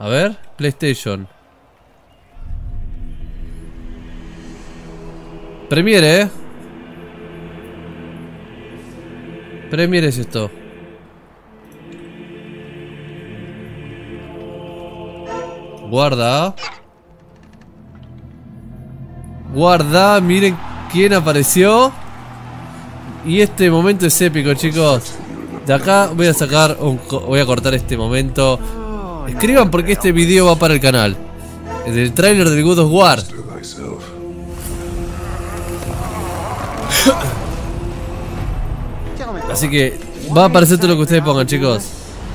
A ver, PlayStation. Premiere, Premiere es esto. Guarda. Guarda, miren quién apareció. Y este momento es épico, chicos. De acá voy a sacar voy a cortar este momento. Escriban porque este video va para el canal. Es el tráiler del God of War. Así que va a aparecer todo lo que ustedes pongan, chicos.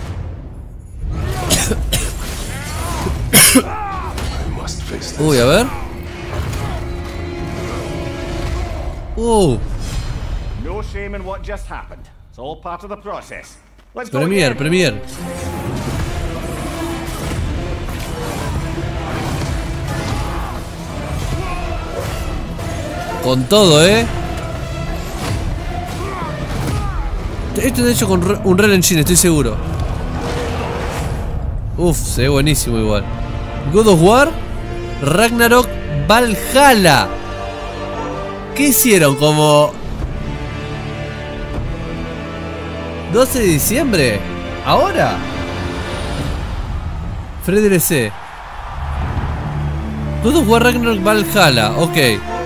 Uy, a ver. No shame in what just happened. It's all part of the process. Let's go. Premiere. Con todo, Esto de hecho con Unreal Engine, estoy seguro. Uf, se ve buenísimo igual. God of War Ragnarok Valhalla. ¿Qué hicieron? Como 12 de diciembre. ¿Ahora? Free DLC. God of War Ragnarok Valhalla. Ok.